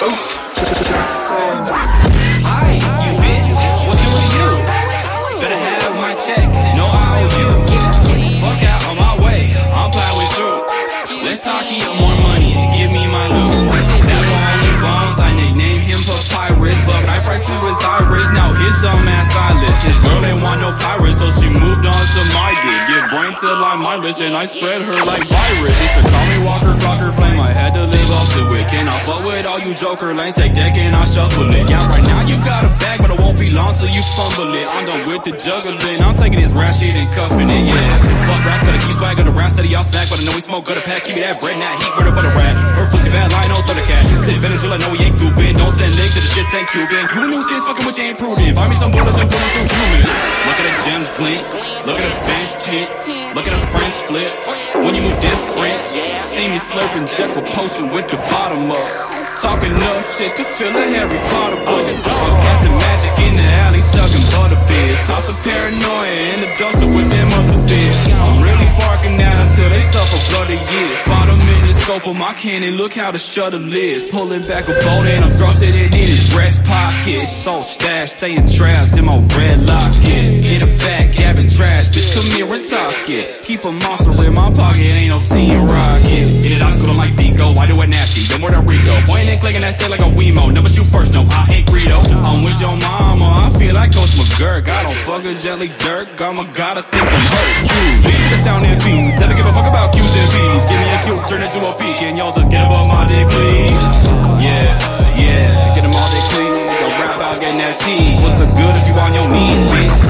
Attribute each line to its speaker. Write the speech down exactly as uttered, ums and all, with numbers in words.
Speaker 1: Hi, you bitch. What's you with you? Better have my check. No, I owe you. Fuck out on my way. I'm plowing through. Let's talk, eat more money and give me my loot. That's why I need bombs. I nicknamed him Papyrus, but knife right to his iris. Now his dumb ass eyeless. His girl ain't want no pirates, so she moved on to my dick. Give brain till I'm mindless, then I spread her like virus. Used to call me Walker, Clocker, Flame. I had to live up to it. Can I fuck with all you joker lanes? Take deck and I shuffle it. Yeah, right now you got a bag, but it won't be long till you fumble it. I'm done with the juggling. I'm taking this rat shit and cuffing it, yeah. Fuck rats, gotta keep swag on the rap steady, y'all smack, but I know we smoke good a pack. Keep me that bread, not heat, word up on the rat. Her pussy bad, lie, no third cat. Sit Venezuela, know we ain't Cuban. Don't send links to the shit ain't Cuban. Who knew since fucking with you ain't prudent? Buy me some bullets and put them through human. Look at the gems glint, look at the bench tent, look at the French flip. When you move different, see me slurping Jekyll potion with the bottom up. Talking enough shit to fill a Harry Potter book. Casting magic in the alley, chugging butter beers. Toss a paranoia in the dumpster with them other fish. I'm really barking out until they suffer bloody years. Spot them in the scope of my cannon, look how the shutter is. Pulling back a bolt and I'm thrusting it in his breast pocket. So stashed, staying trapped in my red locket. Get a back, gabbing trash, bitch come here and talk it. Keep a monster in my pocket, ain't no team rocket. Get it out school, I'm like Digo, I do it nasty, no more than Rico. Boy, ain't clicking that shit like a Wemo. Never shoot first, no, I ain't Greedo. I'm with your mama, I feel like Coach McGurk. I don't fuck a jelly dirt, I'ma gotta think I'm hurt. You, leave this down in views, never give a fuck about Q's and V's. Give me a Q, turn into a P, can y'all just get above my dick, please? Yeah, yeah, get them all dick, please. Go rap out getting that cheese. What's the good if you on your knees, bitch?